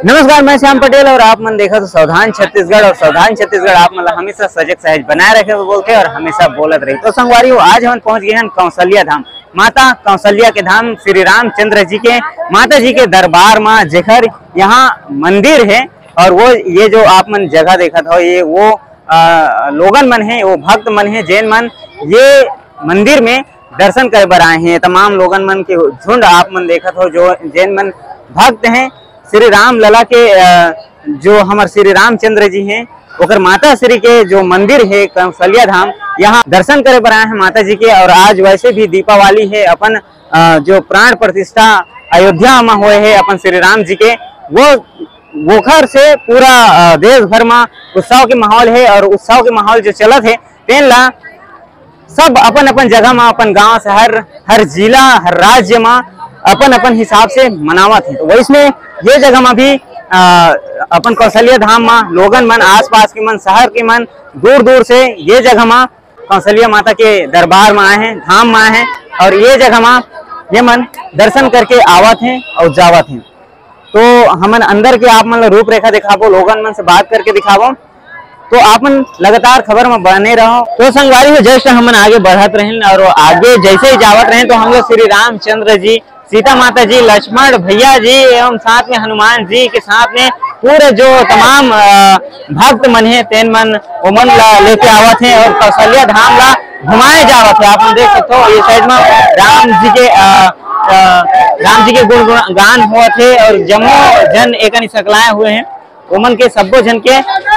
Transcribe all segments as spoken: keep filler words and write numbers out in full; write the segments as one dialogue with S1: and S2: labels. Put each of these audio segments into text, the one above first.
S1: नमस्कार, मैं श्याम पटेल और आप मन देखा तो सावधान छत्तीसगढ़। और सावधान छत्तीसगढ़ आप मतलब हमेशा सजग सहज बनाए रखे बोलते और हमेशा बोलत रही। तो संगवारी हो, आज हम पहुंच गए हैं कौशल्या धाम, माता कौशल्या के धाम, श्री रामचंद्र जी के माता जी के दरबार में, जेखर यहाँ मंदिर है। और वो ये जो आप मन जगह देखा था, ये वो आ, लोगन मन है, वो भक्त मन है, जैन मन ये मंदिर में दर्शन करे बर आए हैं। तमाम लोगन मन के झुंड आप मन देखा था, जो जैन मन भक्त हैं श्री राम लला के, जो हमारे श्री रामचंद्र जी हैं, ओकर माता श्री के जो मंदिर है कौशल्या धाम, यहाँ दर्शन करे बर आए हैं माता जी के। और आज वैसे भी दीपावली है, अपन जो प्राण प्रतिष्ठा अयोध्या में हुए है अपन श्री राम जी के, वो वोखर से पूरा देश भर में उत्सव के माहौल है। और उत्सव के माहौल जो चलत है तेन ला सब अपन अपन जगह में, अपन गांव शहर, हर जिला, हर राज्य में अपन अपन हिसाब से मनावत है। तो वैसे ये जगह में भी आ, अपन कौशल्या धाम में लोगन मन, आसपास के मन, शहर के मन दूर दूर से ये जगह में कौशल्या माता के दरबार में आए हैं, धाम में आए हैं। और ये जगह में ये मन दर्शन करके आवत हैं और जावत हैं। तो हमन अंदर के आप मन रूपरेखा दिखाबो, लोगन मन से बात करके दिखाबो, तो आप मन लगातार खबर में बने रहो। तो संगवारी में जस्ट हमन आगे बढ़त रहे और आगे जैसे ही जावत रहे तो हम लोग श्री रामचंद्र जी, सीता माता जी, लक्ष्मण भैया जी एवं साथ में हनुमान जी के साथ में पूरे जो तमाम भक्त मन है तेन मन ओमन ला लेके आवत हैं और कौशल्या धाम ला घुमाए जावत है। आप देख सकते हो ये साइड में राम जी के आ, आ, राम जी के गुण गान हुआ थे और जम्मो जन एक सकलाए हुए हैं। ओमन के सबो जन के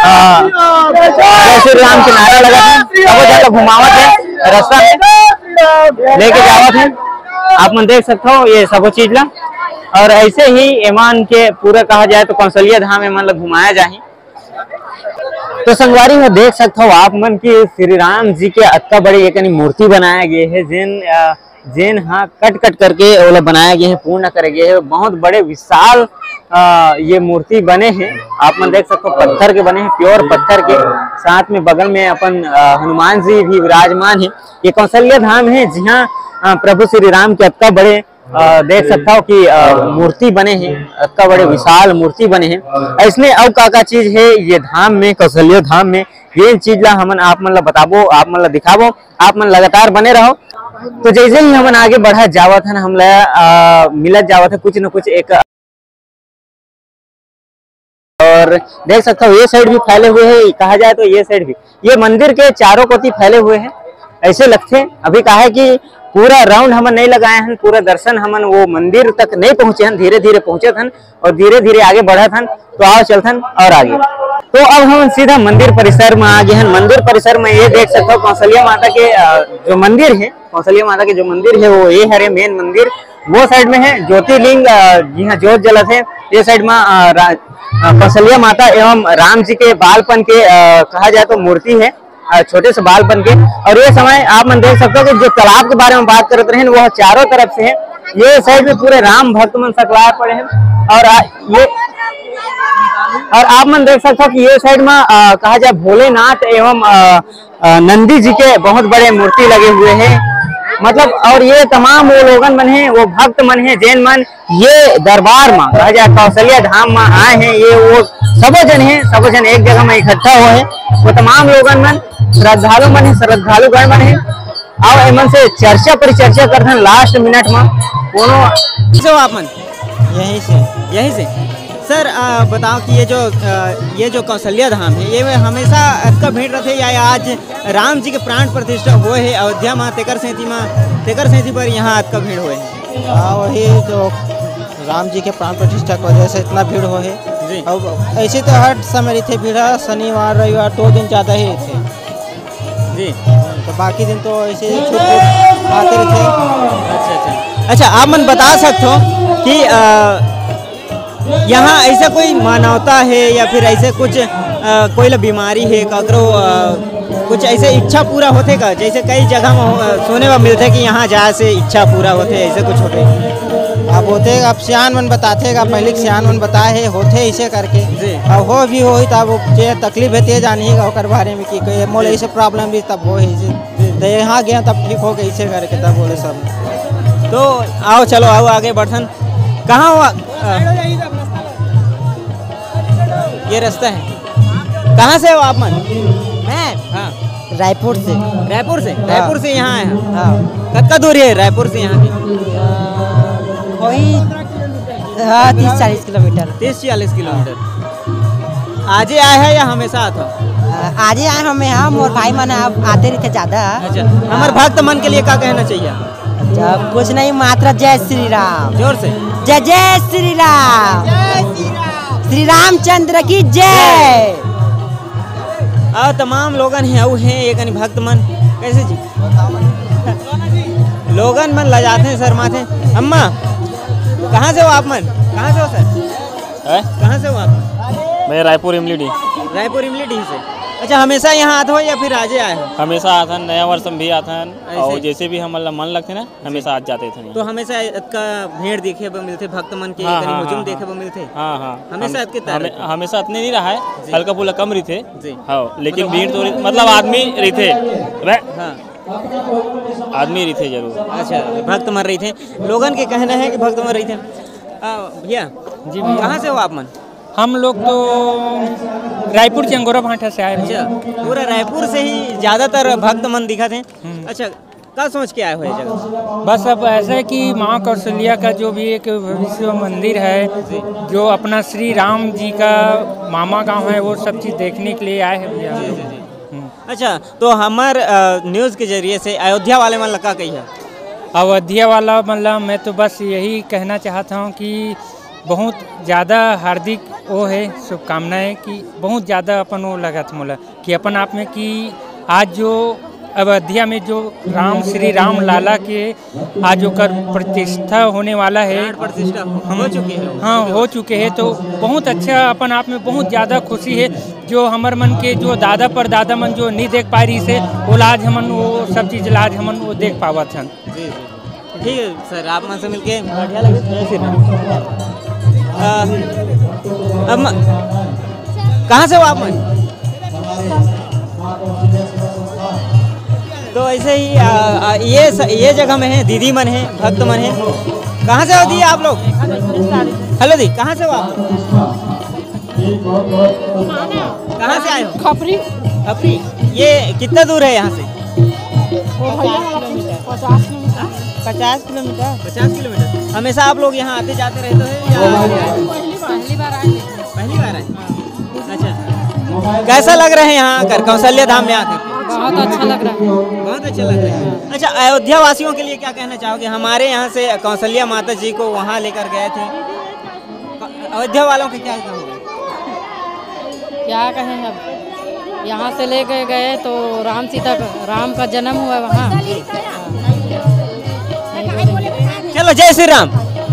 S1: श्री राम के नारा लगा है, सबो जन घुमावत है, रास्ता में लेके जावत है। आप मन देख सकते हो ये सब चीज ला। और ऐसे ही एमान के पूरा कहा जाए तो कौशल्या धाम एमान ला घुमाया जाए। तो संगवारी में देख सकते हो आप मन की श्री राम जी के अत्ता बड़ी एक मूर्ति बनाया गया है, जिन जिन हाँ कट कट करके ओला बनाया गया है, पूर्ण करे गए है। बहुत बड़े विशाल आ, ये मूर्ति बने हैं, आप मन देख सकते हो पत्थर के बने हैं, प्योर पत्थर के। साथ में बगल में अपन हनुमान जी भी विराजमान है। ये कौशल्या धाम है जहाँ प्रभु श्री राम के अत्ता बड़े आ, देख सकता हो कि आ, मूर्ति बने हैं, अत्ता बड़े विशाल मूर्ति बने हैं। इसमें अब का का चीज है ये धाम में, कौशल्या धाम में ये चीज ला हमन आप मन ला बताबो, आप मन ला दिखाबो, आप मन लगातार बने रहो। तो जैसे ही हमन आगे बढ़ा जावत है हमला मिलत जावत है कुछ न कुछ एक। और देख सकते हो ये साइड भी फैले हुए हैं, कहा जाए तो ये साइड भी, ये मंदिर के चारों कोती फैले हुए हैं। ऐसे लगते अभी कहा है कि पूरा राउंड हमन नहीं लगाए हैं, पूरा दर्शन हमन वो मंदिर तक नहीं पहुंचे हैं, धीरे धीरे पहुंचे थन और धीरे धीरे आगे बढ़ा थन। तो आओ चलथन और आगे। तो अब हम सीधा मंदिर परिसर में आ गए हैं। मंदिर परिसर में ये देख सकते हो कौशल्या माता के जो मंदिर है, कौशल्या माता के जो मंदिर है वो ये हरे मेन मंदिर वो साइड में है। ज्योतिर्लिंग जहाँ ज्योत जलत है ये साइड में कौशल्या माता एवं राम जी के बालपन के आ, कहा जाए तो मूर्ति है, छोटे से बालपन के। और ये समय आप मन देख सकते हो कि जो तालाब के बारे में बात करते रहे वो चारों तरफ से है। ये साइड में पूरे राम भक्त मन सकलाए पड़े हैं। और आ, ये और आप मन देख सकते हो कि ये साइड में आ, कहा जाए भोलेनाथ एवं आ, आ, नंदी जी के बहुत बड़े मूर्ति लगे हुए हैं। मतलब और ये तमाम वो लोगन मन है, वो भक्त मन है, जैन मन ये दरबार में कहा जाए कौशल्या धाम में आए हैं। ये वो सब जन है, सब जन एक जगह में इकट्ठा हुए हैं। वो तमाम लोगन मन श्रद्धालु मन है, श्रद्धालु गण मन है। और एमन से चर्चा परिचर्चा करते हैं लास्ट मिनट में कोनो आप मन
S2: यहीं से
S1: यहीं से
S2: सर आ, बताओ कि ये जो आ, ये जो कौशल्या धाम है ये हमेशा अतका भीड़ रहते या आज राम जी के प्राण प्रतिष्ठा हुए है अयोध्या में तेकर सेती में तेकर सेती पर यहाँ अतका भीड़ हुए है?
S3: हाँ, वही जो राम जी के प्राण प्रतिष्ठा की वजह से इतना भीड़ हो है जी। अब ऐसे तो हर समय रहते भीड़, शनिवार रविवार दो दिन ज़्यादा ही थे
S2: जी।
S3: तो बाकी दिन तो ऐसे छूट आते रहते।
S2: अच्छा अच्छा अच्छा आप मन बता सकते हो कि आ, यहाँ ऐसा कोई मानवता है या फिर ऐसे कुछ आ, कोई बीमारी है ककरो कुछ ऐसे इच्छा पूरा होते का? जैसे कई जगह में सुने में मिलते कि यहाँ जाए से इच्छा पूरा होते, ऐसे कुछ होते?
S3: अब होते अब सियान मन बताते का, पहले सियान मन बताए है होते ऐसे करके जी। अब हो भी हो तब जे तकलीफ है ते जानिएगा ओकर बारे में कि मोल ऐसे प्रॉब्लम भी तब हो तो यहाँ गया तब ठीक हो गए ऐसे करके तब बोले सब।
S2: तो आओ चलो आओ आगे बढ़न। कहाँ हुआ ये रास्ता है। कहाँ से हो आप मन?
S4: मैं
S2: हाँ
S4: रायपुर से।
S2: रायपुर से रायपुर से यहाँ आए हैं।
S4: हाँ
S2: कितना दूरी है रायपुर से यहाँ की?
S4: वही हाँ तीस चालीस किलोमीटर।
S2: तीस चालीस किलोमीटर। आज ही आए हैं या हमेशा आता हो?
S4: आज ही आए हमें, हम और भाई मन आप आते रहते ज्यादा।
S2: अच्छा, हमारे भक्त मन के लिए क्या कहना चाहिए?
S4: जब कुछ नहीं, मात्र जय श्री राम।
S2: जोर से
S4: जय जय श्री राम, श्री रामचंद्र की जय।
S2: और तमाम लोगन हैं वो हैं एक भक्त मन। कैसे जी लोगन मन लजाते हैं, शर्माते हैं। अम्मा कहाँ से हो आप मन? कहाँ से हो सर? कहाँ से हो आप?
S5: मैं रायपुर इमली डी।
S2: रायपुर इमली डी से। अच्छा, हमेशा यहाँ आते हो या फिर आजे आए हो?
S5: हमेशा आथन, नया वर्ष में भी आथन और जैसे भी हम मन लगते ना हमेशा आज जाते थे।
S2: तो हमेशा का भीड़ देखे वो मिलते, भक्त मन के
S5: हाँ, हाँ,
S2: हुजूम
S5: हाँ,
S2: देखे वो मिलते।
S5: हाँ हाँ
S2: हमेशा
S5: हम,
S2: के
S5: हमें, हमेशा इतने नहीं रहा है, हल्का फुल्का कम रही थे।
S2: जी
S5: हाँ, लेकिन भीड़ तो मतलब आदमी रही थे।
S2: हाँ
S5: आदमी रही थे जरूर।
S2: अच्छा, भक्त मन रही थे। लोगन के कहना है कि भक्त मन रही थे। भैया
S6: जी
S2: कहाँ से हो आप मन?
S6: हम लोग तो रायपुर चंगोरा भाटा से आए।
S2: अच्छा, पूरा रायपुर से ही ज्यादातर भक्त मन दिखा थे। अच्छा, क्या सोच के आए हो ये जगह?
S6: बस अब ऐसा है कि माँ कौशल्या का जो भी एक भविष्य मंदिर है, जो अपना श्री राम जी का मामा गांव है, वो सब चीज़ देखने के लिए आए हैं भैया।
S2: अच्छा, तो हमार न्यूज़ के जरिए से अयोध्या वाले मन लगा कही है?
S6: अयोध्या वाला मतलब मैं तो बस यही कहना चाहता हूँ कि बहुत ज़्यादा हार्दिक वो है शुभकामनाएं कि बहुत ज़्यादा अपन वो लगा था मोला कि अपन आप में कि आज जो अयोध्या में जो राम श्री राम लाला के आज होकर प्रतिष्ठा होने वाला है,
S2: प्रतिष्ठा हो चुकी है।
S6: हाँ हो चुके हैं, तो बहुत अच्छा अपन आप में बहुत ज़्यादा खुशी है। जो हमार मन के जो दादा पर दादा मन जो नहीं देख पा रही से वो लाज हमन वो सब चीज़ लाज हमन वो देख पावा था।
S2: ठीक है सर, आप मन से मिलके बढ़िया लगे। अब कहाँ से हो आप मन? तो ऐसे ही आ, आ, ये स, ये जगह में है, दीदी मन है, भक्त मन है। कहाँ से हो दी आप लोग? हेलो दी, कहाँ से हो आप? कहाँ से आए हो?
S7: खपरी।
S2: खपरी। ये कितना दूर है यहाँ से?
S7: पचास किलोमीटर।
S2: पचास किलोमीटर। पचास किलोमीटर। हमेशा आप लोग यहाँ आते जाते रहते हैं या
S7: पहली बार आए?
S2: पहली बार आए। अच्छा, कैसा लग रहा है यहाँ आकर, कौशल्या धाम में आकर?
S7: बहुत अच्छा लग रहा है।
S2: बहुत अच्छा लग रहा है। अच्छा, अयोध्या वासियों के लिए क्या कहना चाहोगे? हमारे यहाँ से कौशल्या माता जी को वहाँ लेकर गए थे, अयोध्या वालों के क्या कहोगे?
S7: क्या कहें, अब यहाँ से ले गए गए तो राम सीता राम का जन्म हुआ वहाँ।
S2: चलो, जय श्री राम।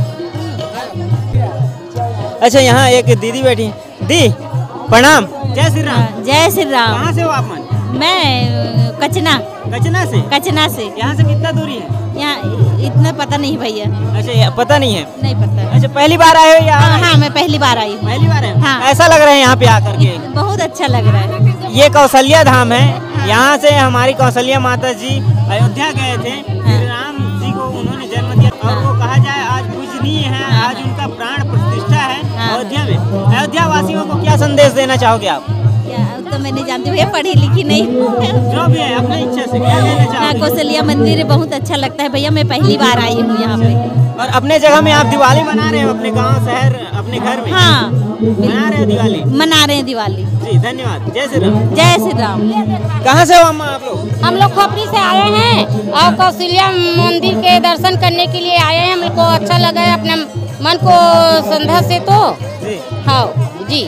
S2: अच्छा, यहाँ एक दीदी बैठी है। दी प्रणाम। जय श्री राम।
S8: जय श्री राम।
S2: कहाँ से हो आप मन?
S8: मैं कचना।
S2: कचना से?
S8: कचना से।
S2: यहाँ से कितना दूरी है?
S8: यहाँ इतना पता नहीं भैया।
S2: अच्छा, पता नहीं है?
S8: नहीं पता।
S2: अच्छा, पहली बार आए हो या?
S8: हाँ, हाँ, मैं पहली बार आई हूँ।
S2: पहली बार है?
S8: हाँ।
S2: ऐसा लग रहा है यहाँ पे आकर के?
S8: बहुत अच्छा लग रहा है।
S2: ये कौशल्या धाम है। यहाँ से हमारी कौशल्या माता जी अयोध्या गए थे, श्री राम जी को उन्होंने जन्म दिया और वो कहा जाए आज पूजनीय है, आज उनका प्राण प्रतिष्ठा है अयोध्या में। अयोध्या वासियों को क्या संदेश देना चाहोगे आप?
S8: तो मैं नहीं जानती भैया, पढ़ी लिखी नहीं।
S2: जो भी है अपनी इच्छा से क्या कहना चाहोगे?
S8: हाँ, कौशल्या मंदिर बहुत अच्छा लगता है भैया, मैं पहली बार आई हूँ यहाँ पे।
S2: और अपने जगह में आप दिवाली मना रहे हो, अपने गांव शहर अपने घर में?
S8: हाँ,
S2: मना रहे हो दिवाली?
S8: मना रहे हैं दिवाली।
S2: जी, धन्यवाद। जय श्री राम।
S8: जय श्री राम।
S2: कहाँ से हो अम्मा आप लोग?
S7: हम लोग खपरी से आए हैं और कौशल्या मंदिर के दर्शन करने के लिए आए हैं। हमको अच्छा लगा है अपने मन को संध्या से। तो हाँ जी,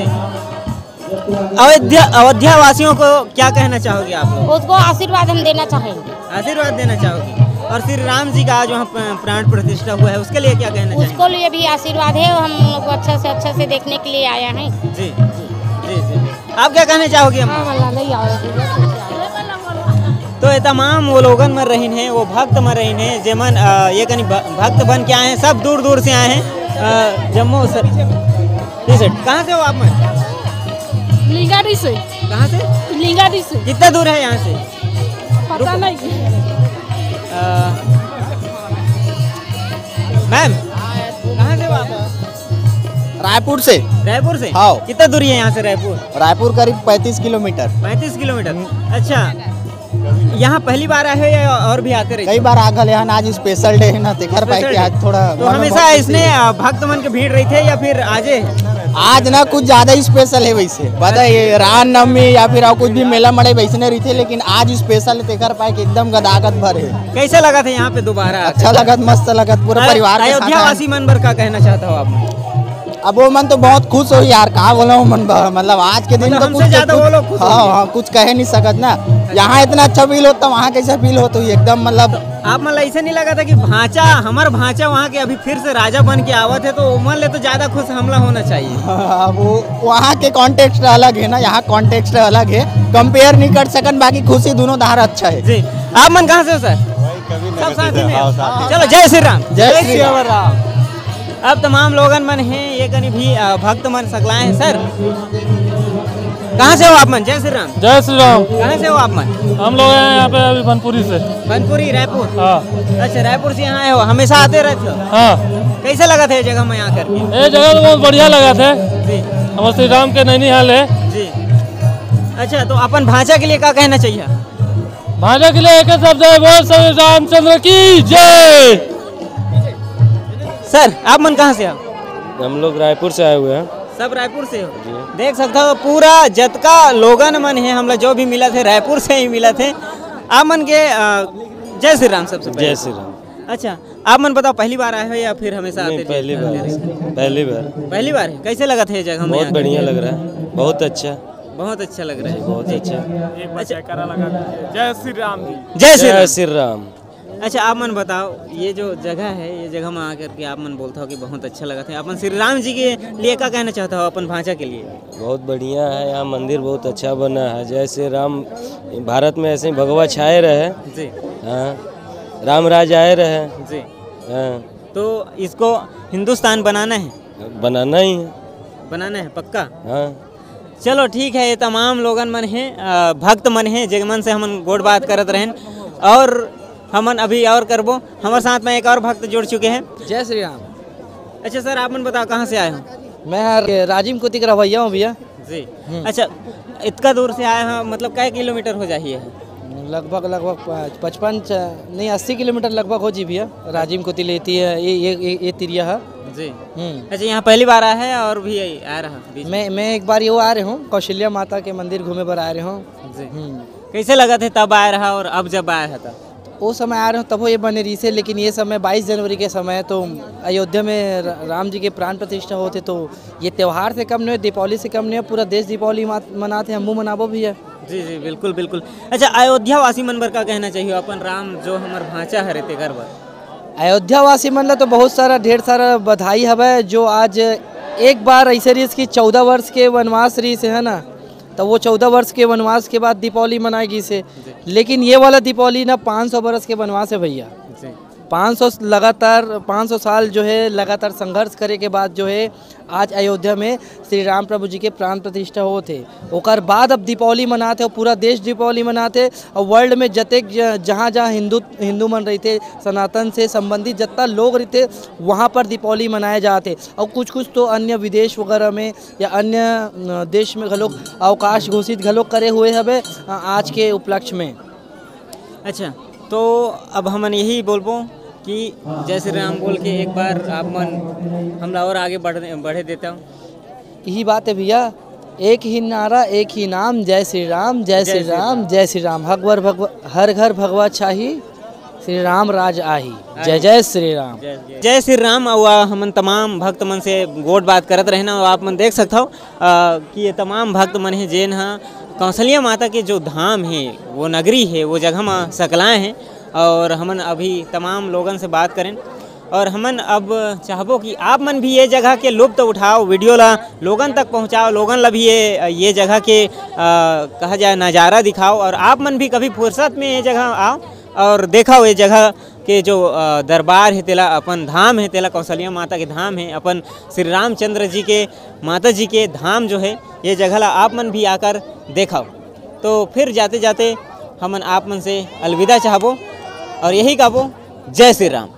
S2: अयोध्या अयोध्या वासियों को क्या कहना चाहोगे आप लोग?
S7: उसको आशीर्वाद हम देना चाहेंगे।
S2: आशीर्वाद देना चाहोगे? और श्री राम जी का आज वहाँ प्राण प्रतिष्ठा हुआ है, उसके लिए क्या कहना चाहेंगे?
S7: उसको लिए भी आशीर्वाद है। हम लोग अच्छा से अच्छा से देखने के लिए आया है।
S2: जी जी जी। आप क्या कहना चाहोगे अम्मा? तो ये तमाम वो लोगन मर रही हैं, वो भक्त मर रही हैं, जेमन ये कहीं भक्त बन के आए हैं, सब दूर दूर से आए हैं। जम्मू सर कहाँ से हो आप? मैं
S7: लिंगाडी से।
S2: कहाँ से?
S7: लिंगाडी से।
S2: कितना दूर है यहाँ से?
S7: पता नहीं।
S2: मैम कहाँ से हो आप?
S3: रायपुर से।
S2: रायपुर से?
S3: हाँ।
S2: कितना दूरी है यहाँ से रायपुर?
S3: रायपुर करीब पैंतीस किलोमीटर।
S2: पैंतीस किलोमीटर। अच्छा, यहाँ पहली बार आए हो या और भी आते रहे?
S3: कई बार आ गए, यहाँ आज स्पेशल डे है ना, देखर पाए कि आज थोड़ा
S2: तो हमेशा इसने भक्त मन के भीड़ रही थे या फिर आजे?
S3: आज ना कुछ ज्यादा ही स्पेशल है वैसे, पता है राम नवमी या फिर कुछ भी मेला मड़े वैसे नहीं रही थे, लेकिन आज स्पेशल देखर पाए कि एकदम गदागद भर है।
S2: कैसा लगा था यहाँ पे दोबारा?
S3: अच्छा लगा, मस्त लगा, पूरा परिवार के साथ।
S2: अयोध्या वासी मन पर क्या कहना चाहता हो आप?
S3: अब वो मन तो बहुत खुश हो यार, कहा बोला मन, मतलब आज के दिन
S2: मतलब
S3: तो
S2: हमसे
S3: कुछ
S2: ज्यादा वो लोग खुश
S3: हाँ
S2: होंगे।
S3: हाँ कुछ कह नहीं सकत ना। यहाँ इतना अच्छा फील होता, वहाँ कैसा फील हो, तो एकदम मतलब
S2: आप मतलब ऐसे नहीं लगा था कि भांचा हमारा भांचा वहाँ के अभी फिर से राजा बन के आवत है, तो मन ले तो ज्यादा खुश हमला होना चाहिए।
S3: हाँ, वो वहाँ के कॉन्टेक्स्ट अलग है ना, यहाँ कॉन्टेक्स्ट अलग है, कंपेयर नहीं कर सकन, बाकी खुशी दोनों धार अच्छा है।
S2: जी, आप मन कहाँ से हो सर? सब साथ ही में। चलो जय श्री राम।
S3: जय श्री राम।
S2: अब तमाम लोगन मन हैं, ये कनी भी भक्त मन सकलाए हैं। सर कहाँ से हो आप मन? जय श्री राम।
S5: जय श्री राम।
S2: कहाँ से हो आप मन?
S5: हम लोग हैं यहाँ पे अभी बनपुरी से।
S2: बनपुरी, रायपुर?
S5: हाँ।
S2: अच्छा, रायपुर से यहाँ आए हो, हमेशा आते रहते हो?
S5: हाँ।
S2: कैसा लगा था ये जगह में यहाँ करके?
S5: ये जगह तो बहुत बढ़िया लगा था
S2: जी।
S5: हमारे श्री राम के नैनीहाल है
S2: जी। अच्छा, तो अपन भाषा के लिए क्या कहना चाहिए?
S5: भाषा के लिए एक शब्द है, बोल श्री रामचंद्र की जय।
S2: सर आप मन कहाँ से हो?
S5: हम लोग रायपुर से आए हुए हैं।
S2: सब रायपुर से हो? देख सकते हो पूरा जतका लोगन मन है, हम लोग जो भी मिला थे रायपुर से ही मिला थे। आप मन के जय श्री राम। सबसे
S5: जय श्री राम।
S2: अच्छा, आप मन बताओ, पहली बार आए हो या फिर हमेशा आते?
S5: पहली बार। पहली बार।
S2: पहली बार है। कैसे लगा था ये जगह?
S5: बहुत बढ़िया लग रहा है, बहुत अच्छा,
S2: बहुत अच्छा लग रहा है,
S5: बहुत अच्छा।
S2: जय श्री राम।
S5: जय श्री राम।
S2: अच्छा, आप मन बताओ, ये जो जगह है, ये जगह में आकर के आप मन बोलता हो कि बहुत अच्छा लगा था, अपन श्री राम जी के लिए क्या कहना चाहता हो अपन भाषा के लिए?
S5: बहुत बढ़िया है, यहाँ मंदिर बहुत अच्छा बना है। जय श्री राम। भारत में ऐसे ही भगवा छाए रहे
S2: जी।
S5: हाँ, राम राज आए रहे
S2: जी।
S5: हाँ।
S2: तो इसको हिंदुस्तान बनाना है?
S5: बनाना ही है।
S2: बनाना है पक्का?
S5: हाँ।
S2: चलो ठीक है, ये तमाम लोगन मन हैं, भक्त मन हैं, जगमन से हमन गोड़ बात करत रहें, और हमन अभी और करबो। हमारे साथ में एक और भक्त जुड़ चुके हैं।
S3: जय श्री राम।
S2: अच्छा सर, आप मन बताओ कहाँ से आए हो?
S3: मैं राजीव कुती का रवैया हूँ भैया
S2: जी। अच्छा, इतना दूर से आए हैं, मतलब कै किलोमीटर हो जाइए?
S3: लगभग लगभग पचपन नहीं अस्सी किलोमीटर लगभग हो जी भैया। राजीव कुती लेती है ये ये ये तिरिया है
S2: जी। अच्छा, यहाँ पहली बार आया है और भी आ रहा?
S3: मैं मैं एक बार ये आ रहे हूँ, कौशल्या माता के मंदिर घूमे पर आ रहे हूँ
S2: जी। कैसे लगा थे तब आया रहा और अब जब आया था?
S3: वो समय आ रहे हो तब वो ये बने रही से, लेकिन ये समय बाईस जनवरी के समय तो अयोध्या में राम जी के प्राण प्रतिष्ठा होते, तो ये त्यौहार से कम नहीं है, दीपावली से कम नहीं है, पूरा देश दीपावली मनाते हैं, हम मनाबो भी है। जी
S2: जी बिल्कुल बिल्कुल। अच्छा, अयोध्या वासी मन पर क्या कहना चाहिए अपन राम जो हमार भांचा है रहते घर पर?
S3: अयोध्या वासी मन ला तो बहुत सारा ढेर सारा बधाई हवे, जो आज एक बार ऐसे रही इसकी चौदह वर्ष के वनवास रही से है ना, तो वो चौदह वर्ष के वनवास के बाद दीपावली मनाएगी से, लेकिन ये वाला दीपावली ना पाँच सौ बरस के वनवास है भैया। पाँच सौ लगातार पाँच सौ साल जो है लगातार संघर्ष करे के बाद जो है आज अयोध्या में श्री राम प्रभु जी के प्राण प्रतिष्ठा होते, ओकर बाद अब दीपावली मनाते, और पूरा देश दीपावली मनाते, और वर्ल्ड में जतेक जहाँ जहाँ हिंदू हिंदू मन रहते, सनातन से संबंधित जितना लोग रहते वहाँ पर दीपावली मनाए जाते, और कुछ कुछ तो अन्य विदेश वगैरह में या अन्य देश में घलोक अवकाश घोषित घलोक करे हुए हवे आज के उपलक्ष्य में।
S2: अच्छा, तो अब हमन यही बोलबो कि जय श्री राम बोल के एक बार आप मन हमला और आगे बढ़ बढ़े देता हूँ।
S3: यही बात है भैया, एक ही नारा एक ही नाम, जय श्री राम जय श्री राम जय श्री राम, हर भगवा हर घर भगवा चाही, श्री राम राज आही, जय जय श्री राम।
S2: जय श्री राम। और हमन तमाम भक्त मन से गोट बात करत रहना, और आप मन देख सकते हो कि ये तमाम भक्त मन है जेन हाँ कौशल्या माता के जो धाम है, वो नगरी है, वो जगह में सकलाए हैं, और हमन अभी तमाम लोगन से बात करें, और हमन अब चाहबो कि आप मन भी ये जगह के लुत्फ उठाओ, वीडियो ला लोगन तक पहुंचाओ, लोगन ला भी ये ये जगह के आ, कहा जाए नज़ारा दिखाओ, और आप मन भी कभी फुर्सत में ये जगह आओ और देखाओ ये जगह के जो दरबार है तेला, अपन धाम है तेला कौशल्या माता के धाम है, अपन श्री रामचंद्र जी के माता जी के धाम जो है, ये जगह ला आप मन भी आकर देखाओ। तो फिर जाते जाते हमन आप मन से अलविदा चाहबो और यही कहबो, जय श्री राम।